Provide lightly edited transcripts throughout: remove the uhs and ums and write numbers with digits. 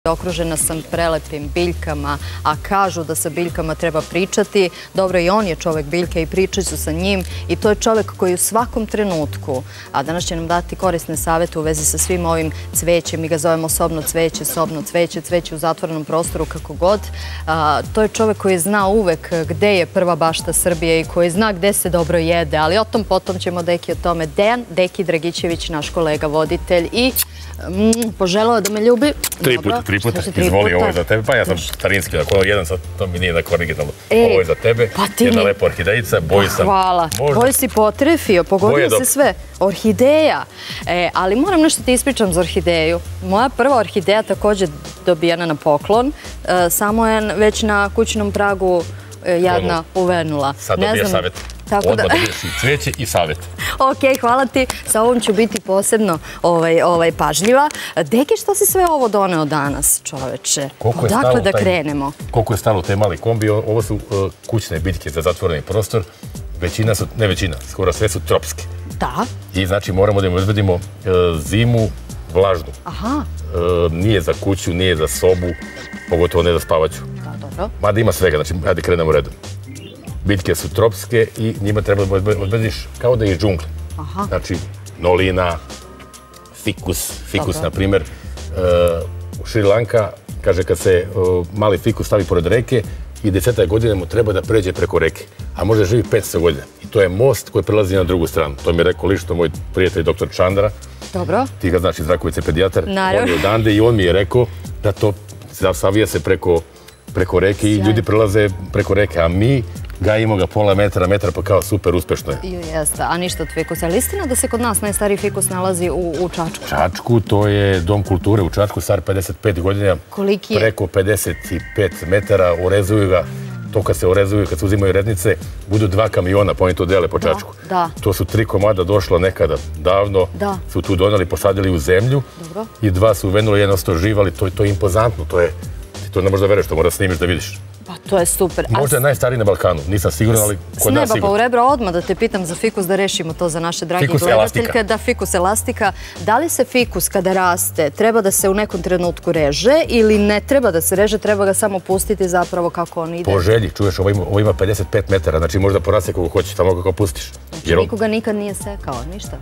Okružena sam prelepim biljkama, a kažu da sa biljkama treba pričati. Dobro, i on je čovek biljke i pričat ću sa njim. I to je čovek koji u svakom trenutku, a danas će nam dati korisne savete u vezi sa svim ovim cvećem. Mi ga zovemo sobno cveće, cveće u zatvorenom prostoru, kako god. To je čovek koji zna uvek gde je prva bašta Srbije i koji zna gde se dobro jede. Ali o tom potom ćemo Deki o tome. Dejan Deki Dragićević, naš kolega voditelj i poželao da me ljubi. Tri puta. Izvoli, ovo je za tebe. Pa ja sam starinski, ako jedan sad, to mi nije tako originalno. Ovo je za tebe, jedna lepa orhidejica, boji sam. Hvala. Boji si potrefio, pogodio se sve. Orhideja. Ali moram nešto ti ispričam za orhideju. Moja prva orhideja također dobijena na poklon. Samo je već na kućnom pragu jadna uvenula. Sad dobija savjet. Odmah dobiješ i cveće i savjet. Ok, hvala ti. Sa ovom ću biti posebno pažljiva. Deki, što si sve ovo doneo danas, čoveče? Odakle da krenemo? Koliko je stalo te mali kombi? Ovo su kućne biljke za zatvoreni prostor. Većina su, ne većina, skoro sve su tropske. Da. I znači moramo da im obezbedimo zimu vlažnu. Aha. Nije za kuću, nije za sobu, pogotovo ne za spavaću. Da, dobro. Mada ima svega, znači ajde krenemo redom. Biljke su tropske i njima treba da odbediš kao da je iz džungle. Znači, nolina, fikus, na primjer. U Šri Lanka, kaže, kad se mali fikus stavi pored reke i 10 godina mu treba da pređe preko reke, a može živi 500 godina. I to je most koji prelazi na drugu stranu. To mi je rekao lično moj prijatelj dr. Čandra. Dobro. Ti ga znaš iz Rakovice, pedijatar. Naravno. On je odande i on mi je rekao da to savija se preko reke i ljudi prelaze preko reke, a mi gajimo ga pola metra, pa kao super, uspešno je. Jeste, a ništa od fikusa. Ali istina da se kod nas najstariji fikus nalazi u Čačku? Čačku, to je dom kulture u Čačku, star 55 godina. Koliki je? Preko 55 metara, urezuju ga. To kad se urezuju, kad se uzimaju rednice, budu 2 kamiona, pa oni to dele po Čačku. To su 3 komada došla nekada davno, su tu donali, posadili u zemlju i 2 su uvenuli, jedno sto živali, to je impozantno, to ne možeš da veruješ, to moraš snimiš da vidiš. Pa to je super. Možda je najstariji na Balkanu, nisam siguran, ali kod nas sigurno. S neba pa u rebra odmah da te pitam za fikus, da rešimo to za naše dragi gledateljke. Da, fikus elastika. Da li se fikus kada raste treba da se u nekom trenutku reže ili ne treba da se reže, treba ga samo pustiti zapravo kako on ide? Po želji, čuješ, ovo ima 55 metara, znači možda poraste kako hoćeš, tamo kako pustiš. Znači nikoga nikad nije sekao, ništa?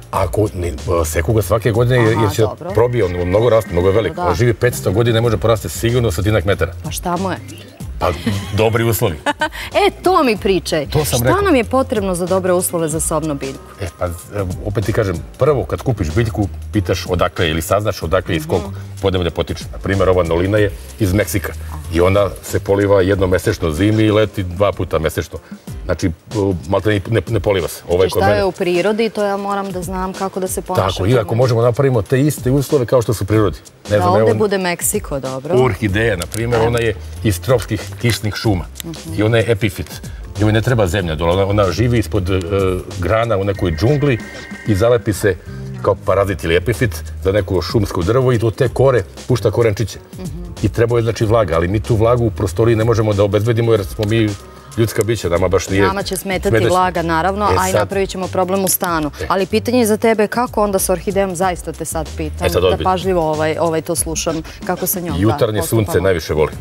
Seku ga svake godine jer će probije, on mnogo raste, mnogo je velik. On živi 500 godina, ne može porasti sigurno 100 metara. Pa šta mu je? Pa, dobri uslovi. To mi pričaj. Šta nam je potrebno za dobre uslove za sobnu biljku? Pa, opet ti kažem, prvo kad kupiš biljku, pitaš odakle ili saznaš odakle iz kog podneblja potiče. Naprimjer, ova nolina je iz Meksika i ona se poliva jednomesečno zimi i leti 2 puta mesečno. Znači, maltene ne poliva se. Šta je u prirodi, to ja moram da znam kako da se ponaša. Tako, i ako možemo napravimo te iste uslove kao što su u prirodi. Da ovdje bude Meksiko, dobro. Orhideja, na primjer, ona je iz tropskih kišnih šuma i ona je epifit. Njoj ne treba zemlja dole, ona živi ispod grana u nekoj džungli i zalepi se kao parazit ili epifit za neko šumsko drvo i do te kore pušta korenčiće. I treba je znači vlaga, ali mi tu vlagu u prostoriji ne možemo da obezbedimo jer smo mi ljudska bića, nama baš nije... Nama će smetati vlaga, naravno, a i napravit ćemo problem u stanu. Ali pitanje je za tebe kako onda sa orhidejom, zaista te sad pitam, da pažljivo to slušam, kako se njom postupamo. Jutarnje sunce najviše voli.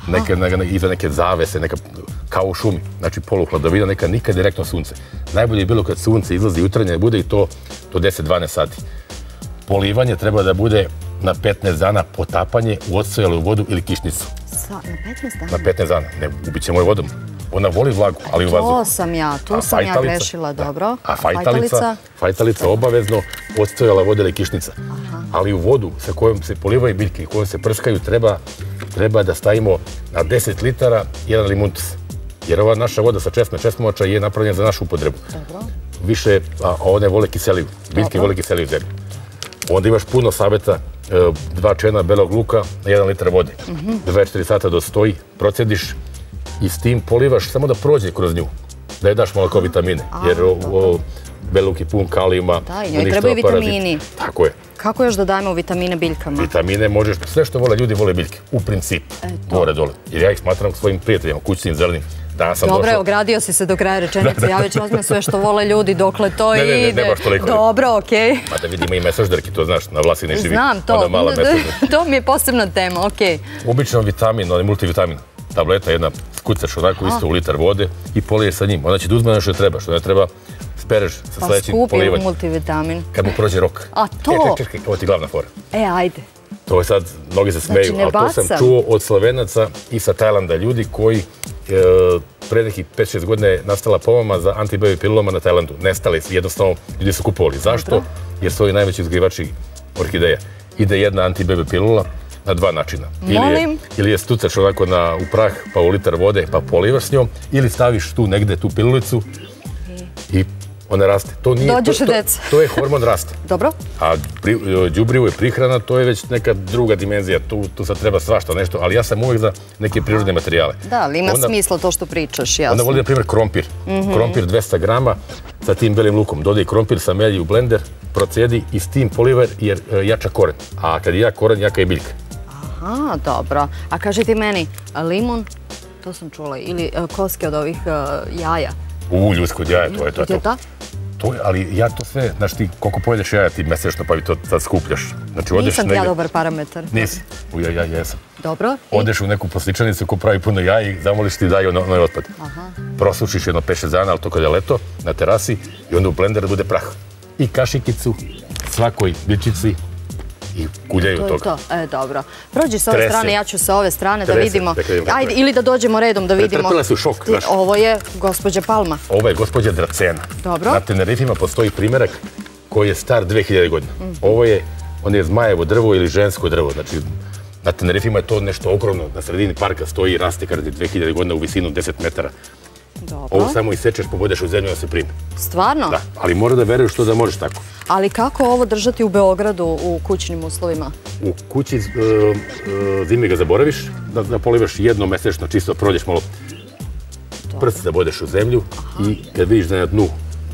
Iza neke zavese, kao u šumi, znači poluhladovina, neka nikad direktno sunce. Najbolje je bilo kad sunce izlazi jutarnje, bude i to do 10-12 sati. Polivanje treba da bude na 15 dana, potapanje u odstojalu vodu ili kišnicu. Na 15 dana? Na 15 dana, ne, ubit ćemo je vodom. Ona voli vlagu, ali u vazduhu. Tu sam ja grešila, dobro. A fajtalica obavezno odstojala voda ili kišnica. Ali u vodu sa kojom se polivaju biljke i kojom se prskaju treba da stavimo na 10 litara 1 limuntus. Jer ova naša voda sa česmomača je napravljena za našu upotrebu. Više, a one vole kiseliju. Biljke vole kiseliju zemlju. Onda imaš puno saveta, 2 čena belog luka na 1 litar vode. 24 sata dostoji, procediš i s tim polivaš samo da prođe kroz nju. Da je daš malo kao vitamine. Jer beli luk je pun kalijuma. Da, i njoj trebaju vitamini. Tako je. Kako još da dajemo vitamine biljkama? Vitamine možeš, sve što vole ljudi vole biljke. U principu, gore dole. Jer ja ih smatram svojim prijateljima, kućnim, zelenim. Dobro, ogradio si se do kraja rečenice. Ja već razmijem sve što vole ljudi dokle to ide. Ne baš toliko. Dobro, okej. Ma da vidimo i mesažderki, to znaš, na Vlasini živi. Znam to. To mi je posebna tema, okej. Obično vitamin, onaj multivitamin. Tableta jedna, skucaš onako isto u litar vode i poliješ sa njim. Onda će da uzme ono što treba, što ne treba spereš sa sledećim polivanjem. Pa skupi multivitamin. Kad mu prođe rok. A to? Čekaj, ovo ti glavna fora. Ajde. To je sad, mnogi se smeju, ali to sam čuo od Slovenaca i sa Tajlanda. Ljudi koji pre nekih 5-6 godina je nastala pomama za antibabi pilulama na Tajlandu. Nestali, jednostavno ljudi su kupovali. Zašto? Jer su ovi najveći uzgajivači orhideja. Ide jedna antibabi pilula na dva načina. Ili je stucaš onako u prah, pa u litar vode, pa polivaš s njom, ili staviš tu negde tu pilulicu i ona raste. Dođeš u deca. To je hormon rasta. Dobro. A đubrivo je prihrana, to je već neka druga dimenzija. Tu sad treba svašta nešto, ali ja sam uvek za neke prirodne materijale. Da, ali ima smisla to što pričaš, jasno. Onda volim, na primjer, krompir. Krompir 200 grama sa tim belim lukom. Dodaj krompir sa melji u blender, procedi i s tim polivaj jer jača koren. A kad je jak koren, jaka je biljka. Aha, dobro. A kaži ti meni, limun, to sam čula, ili koske od ovih jaja. Ljudsko od jaja, to je to. Ali ja to sve, znaš ti, koliko pojedeš jaja ti mesečno, pa vi to sad skupljaš. Nisam ja dobar parametar. Nisi? Ja jesam. Dobro. Odeš u neku posličanicu ko pravi puno jaja i zamoliš ti daju onaj otpad. Prosušiš jedno 5-6 dana, ali to kad je leto, na terasi i onda u blender da bude prah. I kašikicu, svakoj biljčici i kuljaju toga. To je to. Dobro. Prođi s ove strane, ja ću sa ove strane da vidimo. Ajde, ili da dođemo redom da vidimo. Pretrpila si u šok. Ovo je gospođa Palma. Ovo je gospođa Dracena. Dobro. Na Tenerifima postoji primjerak koji je star 2000 godina. Ovo je, on je zmajevo drvo ili žensko drvo. Znači, na Tenerifima je to nešto ogromno. Na sredini parka stoji i raste kada je 2000 godina u visinu 10 metara. Ovo samo isečeš, pobodeš u zemlju da se prime. Stvarno? Da, ali mora da veruješ to da možeš tako. Ali kako ovo držati u Beogradu u kućnim uslovima? U kući zimi ga zaboraviš, da polivaš jednom mesečno, čisto prođeš malo prst da bodeš u zemlju i kad vidiš da je na dnu,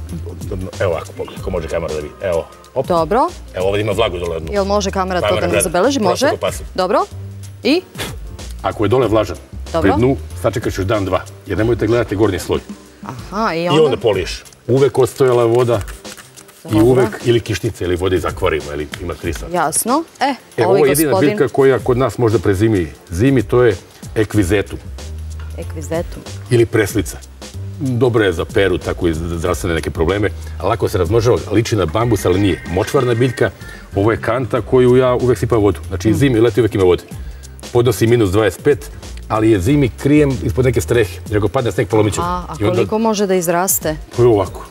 evo ovako, pogledaj, ako može kamera da vidi, evo. Dobro. Evo ovdje ima vlagu dole na dnu. Jel može kamera to da nam zabeleži? Može. Dobro. I? Ako je dole vlažan, pri dnu sačekaš još dan, dva, jer nemojte gledati gornji sloj. Aha, i onda poliješ. Uvek odstojala voda i uvek ili kišnica ili voda iz akvarijuma ili ima krisa. Jasno. Ovo je jedina biljka koja kod nas možda prezimi zimi, to je ekvizetum. Ekvizetum? Ili preslica. Dobro je za peru, tako i za zdravstvene neke probleme. Lako se razmnožava, liči na bambus, ali nije. Močvarna biljka, ovo je kanta koju ja uvek sipam vodu. Znači zimi i leti uvek ima vode. Podnosi minus 25, ali je zimi krijem ispod neke strehe. Jer ako padne sneg, polomit će. A koliko može da izraste? To je ovako.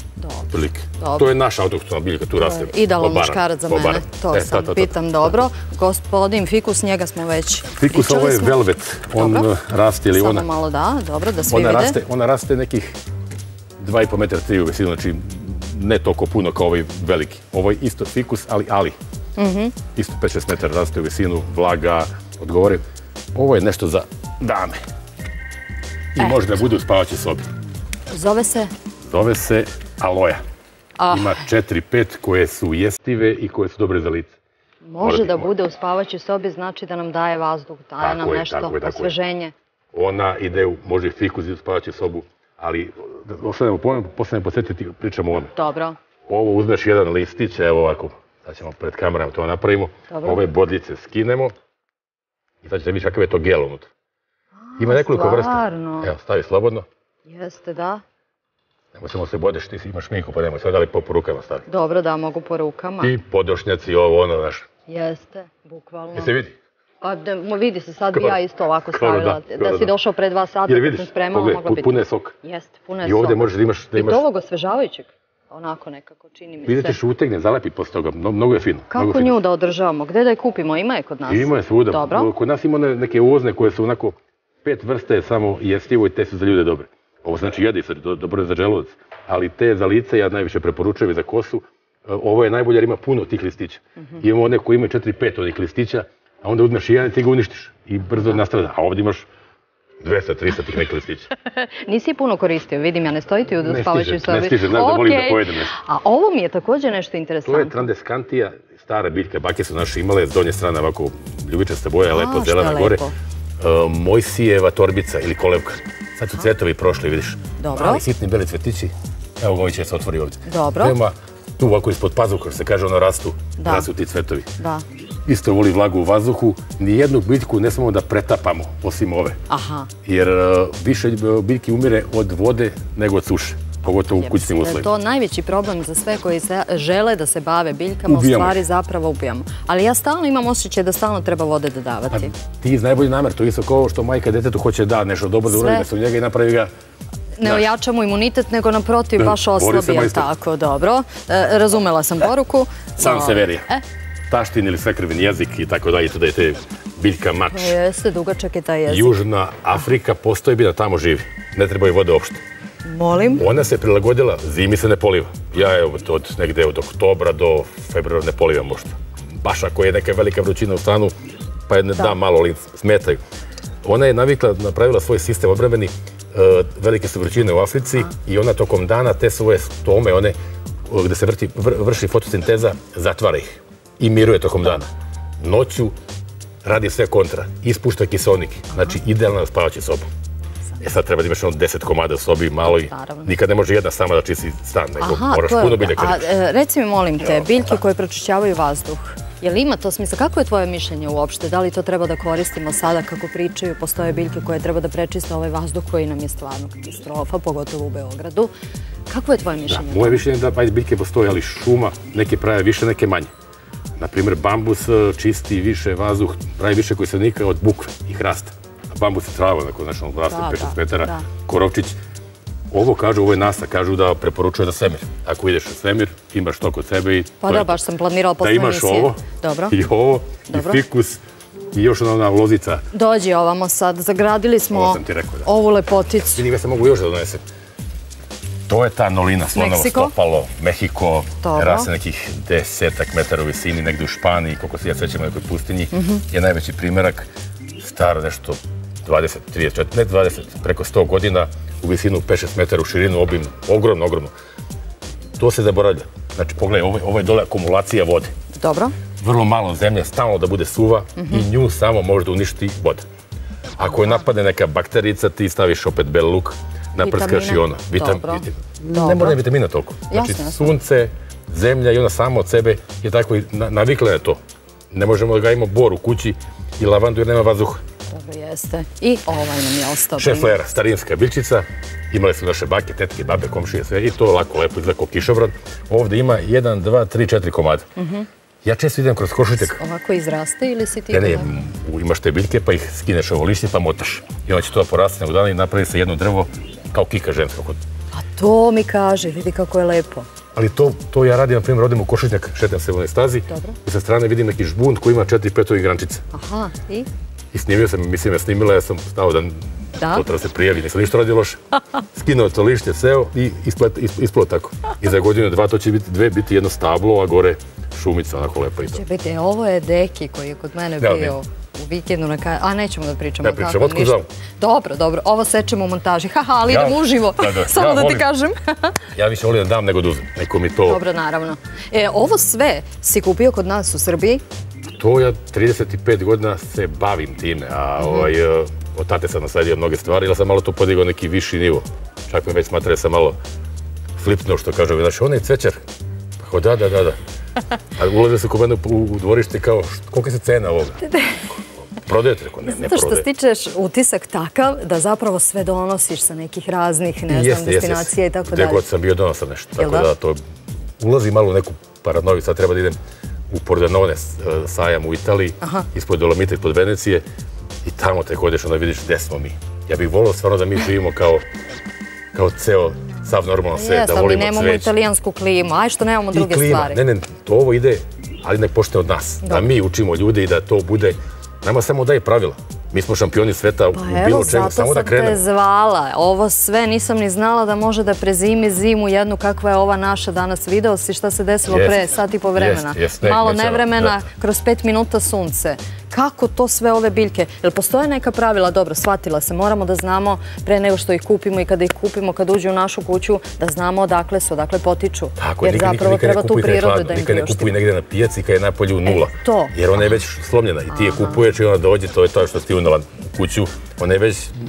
To je naša autohtona biljka, tu raste. Idealan muškarac za mene, to sam pitam dobro. Gospodin fikus, njega smo već pričali. Fikus, ovo je velvet, on raste ili ona... Samo malo da, dobro, da svi vide. Ona raste nekih 2,5 metra 3 u visinu, znači ne toliko puno kao ovaj veliki. Ovo je isto fikus, ali. Isto 5-6 metara raste u visinu, vlaga, odgovorim. Ovo je nešto za dame. I može da bude u spavaćoj sobi. Zove se? Zove se aloja. Ima 4-5 koje su jestive i koje su dobre za lice. Može da bude u spavaćoj sobi, znači da nam daje vazduh, daje nam nešto osveženje. Ona ide, može fikus u spavaću sobu, ali posle me podsjetiti, pričamo o ovome. Dobro. Ovo uzmeš jedan listić, evo ovako, sad ćemo pred kamerama to napravimo. Ove bodljice skinemo i sad ćete vidjeti kakav je to gel unutra. Ima nekoliko vrsta. Evo, stavi slobodno. Jeste, da. Nemoj samo se bodeš, ti imaš šminku, pa nemoj sad ali po rukama stavi. Dobro, da, mogu po rukama. I podošnjaci, ovo, ono, znaš. Jeste, bukvalno. Se vidi? Pa vidi se, sad bi ja isto ovako stavila. Da si došao pre 2 sata, kad sam spremala, mogla biti. Pune soka. Jeste, pune soka. I ovdje možeš da imaš... I to ovog osvežavajućeg, onako nekako, čini mi se. Vidite što utegne, zalepi posle toga, mnogo je fino. Kako nju da održavamo? Gde da je kupimo? Ima je kod nas? Ima je svuda. Kod nas ima neke uvozne koje su onako 5 vrste samo jestivo i te su za ljude dobre. Ovo znači jedi se, dobro je za želudac, ali te za lice ja najviše preporučujem i za kosu. Ovo je najbolje jer ima puno tih listića. Imamo one koji imaju 4-5 onih listića, a onda uzmeš jedan i ti ga uništiš i brzo nastrada. A ovdje imaš 200-300 tih nekih listića. Nisi puno koristio, vidim ja, ne stoji ti u spavaćoj sobi. Ne stiže, znaš da volim da pojedem nešto. A ovo mi je također nešto interesantno. To je Trandescantija, stara biljka, bake su naše imale, s donje strane ovako ljubičasta boja, lepo zelena gore. Mojsijeva torbica ili kolevka. Sad su cvetovi prošli, vidiš. Dobro. Mali sitni beli cvetići. Evo ga, ovaj će se otvori ovdje. Dobro. Prema tu ovako ispod pazuha, se kaže, ono rastu ti cvetovi. Da. Isto voli vlagu u vazduhu. Nijednu biljku ne smemo da pretapamo, osim ove. Aha. Jer više biljki umire od vode nego od suše. Pogotovo u kućnim uslovima. To je najveći problem za sve koji žele da se bave biljkama, u stvari zapravo ubijamo. Ali ja stalno imam osjećaj da stalno treba vode dodavati. Ti iz najbolji namer, to je isto kao što majka detetu hoće da nešto dobro da uradi, da se u njega i napravi ga... Ne ojačamo imunitet, nego naprotiv baš oslabi, tako, dobro. Razumela sam poruku. Sanseverija. Taštin ili svekrveni jezik i tako dalje, to da je te biljka mač. Jeste, dugačak je taj jezik. Južna Afrika postoji bi da tamo živi. Ne treba i vode uopšte. Molim? Ona se prilagodila, zimi se ne poliva. Ja evo negde od oktobra do februara ne polivam možda. Baš ako je neka velika vrućina u stanu, pa je da malo smetaju. Ona je napravila svoj sistem odbrambeni, velike su vrućine u Africi i ona tokom dana te svoje stome, one gde se vrši fotosinteza, zatvara ih i miruje tokom dana. Noću radi sve kontra, ispušta kiseonik, znači idealna spavaća soba. Sad treba da imaš 10 komada u sobi, malo i nikad ne može jedna sama da čisti stan, nego moraš puno biljaka. Reci mi, molim te, biljke koje pročišćavaju vazduh, je li ima to smisla? Kako je tvoje mišljenje uopšte? Da li to treba da koristimo sada kako pričaju? Postoje biljke koje treba da prečiste ovaj vazduh koji nam je stvarno katastrofa, pogotovo u Beogradu. Kako je tvoje mišljenje? Moje mišljenje je da biljke postoje, ali šuma, neke prave više, neke manje. Naprimjer, bambus čisti više vazduh, pravi više kiseonika od bukve i hrasta. Bambus je trava, znači raste 5-6 metara, korovčić. Ovo kažu, ovo je NASA, kažu da preporučuje za svemir. Ako ideš u svemir, imaš to kod sebe i... Pa da, baš sam planirala posle emisije. Da imaš ovo, i ovo, i fikus, i još ona lozica. Dođi ovamo sad, zagradili smo ovu lepoticu. Vidim, ja se mogu još da donesem. To je ta nolina, slonovo stopalo, Mehiko, raste nekih 10 metara u visini, negdje u Španiji, koliko se ja sećam u nekoj pustinji, je najveći primjerak, staro nešto 20, 30, ne 20, preko 100 godina, u visinu 5-6 metara, u širinu, obim, ogromno, ogromno. To se zaboravlja. Znači, pogledaj, ovo je dole akumulacija vode. Dobro. Vrlo malo zemlje, stalno da bude suva i nju samo može da uništi voda. Ako je napadne neka bakterica, ti staviš opet bel luk, naprskaš i ono. Ne mora vitamina toliko. Znači, sunce, zemlja i ona sama od sebe je tako navikla na to. Ne možemo da gajimo bor u kući i lavandu jer nema vazduha. Dobro, jeste. I ovaj nam je ostao. Šeflera, starinska biljčica. Imali su naše bake, tetke, babe, komšije, sve. I to lako, lepo izgleda kao kišobran. Ovdje ima 1, 2, 3, 4 komada. Ja često idem kroz košutek. Ovako izraste ili si ti... Ne, imaš te biljke pa ih skineš ovo lišće pa motaš. I onda će to porasti na dana i napravi se jedno drvo kao kika ženska. A to mi kaže, vidi kako je lepo. Ali to ja radim, na primjer, odem u košutnjak, šetam se u onoj stazi i sa strane vidim neki žbunt koji ima 4-5 grančice. Aha, i? I snimio sam, mislim, ja snimila, ja sam stao da to treba se prijavi, nisam ništa radio loše. Skinuo to lišće, seo i isplo tako. I za godinu, 2 to će biti jedno stablo, a gore šumica, onako lepo i to. Će biti, ovo je Deki koji je kod mene bio u vikendu na kaj... A, nećemo da pričamo. Ne pričamo, otkud znam? Dobro, dobro, ovo sečemo u montaži. Haha, ali idem uživo, samo da ti kažem. Ja više volim da dam nego da uzem. Neko mi to... Dobro, naravno. Ovo sve si kupio kod nas u Srbiji? To ja 35 godina se bavim time, a od tate sam nasledio mnoge stvari, ali sam malo to podigao neki viši nivo. Čak me već smatra da sam malo flipnuo, što kažu. Znači, on je cvećar. Pa da. A ulazio se kod mene u dvorište kao, koliko je se cena ovoga? Prodajete, rekao, ne prodaje. Zato što stičeš utisak takav da zapravo sve donosiš sa nekih raznih, ne znam, destinacija i tako dalje. Gdje god sam bio donosam nešto, tako da to ulazi malo u neku paranoju. Sad treba da idem u Pordenone sajam u Italiji, ispod Dolomita, ispod Venecije i tamo tek odeš, onda vidiš gde smo mi. Ja bih volio stvarno da mi živimo kao ceo sav normalno svet, da volimo cveće. Ali nemamo italijansku klimu, aj što nemamo druge stvari. Ne, to ovo ide, ali nek počne od nas. Da mi učimo ljude i da to bude, nama samo daje pravila. Mi smo šampioni sveta u bilo čemu, samo da krenemo. Pa evo, zato sam te zvala. Ovo sve nisam ni znala da može da prezimi zimu jednu kakva je ova naša danas. Video si šta se desilo pre sat i po vremena. Malo nevremena, kroz 5 minuta sunce. Kako to sve ove biljke? Jel postoje neka pravila? Dobro, shvatila se. Moramo da znamo pre nego što ih kupimo i kada ih kupimo, kad uđu u našu kuću, da znamo odakle su, odakle potiču. Jer zapravo treba tu prirodu da im priuštimo. Nikad ne kupuj negdje na pijaci kad je napolju nula. Jer ona je već slomljena i ti je kupuješ i ona dođe, to je to što si ti unala u kuću. Ona je već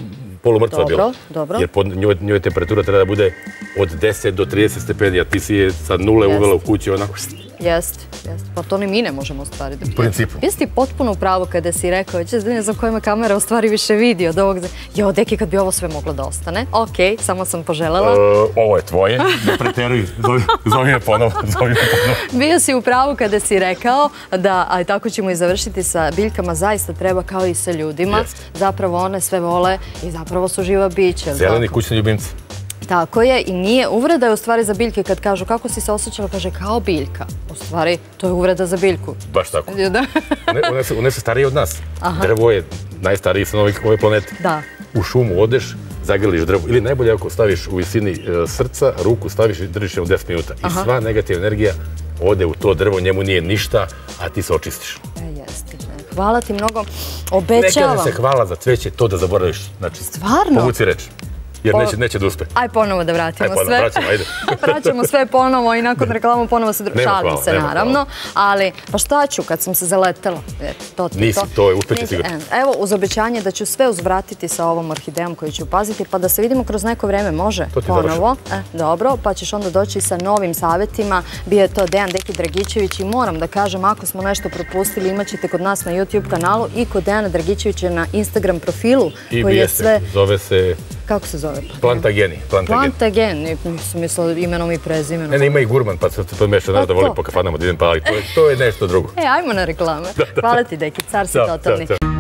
polumrtva bila. Dobro. Jer njoj temperatura treba da bude od 10 do 30 stepeni, a ti si je sa nule uvela u kući onako. Jeste. Pa to ni mi ne možemo ostvariti. U principu. Jesi ti potpuno u pravu kada si rekao, ne znam kojima kamera u stvari više vidi od ovog. Jo, deki, kad bi ovo sve moglo da ostane. Okej, samo sam poželela. Ovo je tvoje, ne preteruj, zove me ponovo. Bio si u pravu kada si rekao da, a tako ćemo i završiti sa biljkama, zaista treba kao i sa ljudima. Zapravo one sve vole i zapravo su živa bića. Zeleni kućni ljubimci. Tako je i nije uvreda je u stvari za biljke kad kažu kako si se osjećala, kaže kao biljka. U stvari to je uvreda za biljku. Baš tako. One su starije od nas. Drvo je najstariji stanovnik ove planete. Da. U šumu odeš, zagrliš drvo. Ili najbolje ako staviš u visini srca, ruku staviš i držiš je u 10 minuta. I sva negativna energija ode u to drvo, njemu nije ništa, a ti se očistiš. Jeste. Hvala ti mnogo. Obećavam. Ne kaže se hvala za cveće, to da zaboraviš. Znači, stvarno? Povuci reč. Jer neće da uspe. Aj ponovo da vratimo sve. Vraćamo, ajde. Vraćamo sve ponovo i nakon reklamu ponovo se šalim se, naravno. Ali, pa šta ću kad sam se zaletela? Nisi, to je uspeće sigurno. Evo, uz obećanje da ću sve uzvratiti sa ovom orhidejom koju ću paziti, pa da se vidimo kroz neko vreme, može? Ponovo. Dobro, pa ćeš onda doći sa novim savjetima. Bio je to Dejan Deki Dragićević i moram da kažem, ako smo nešto propustili, imat ćete kod nas na YouTube kanalu i kod Dejana Dragićevića na Instagram profilu. I jeste, zove se... Kako se zove? Plantageni. Plantagen, nisam mislila imenom i prezimenom. Ne, ima i gurman, pa se podmeša, da volim po kafanama da idem, pa to je nešto drugo. Ajmo na reklame. Hvala ti, Deki, car si totalni.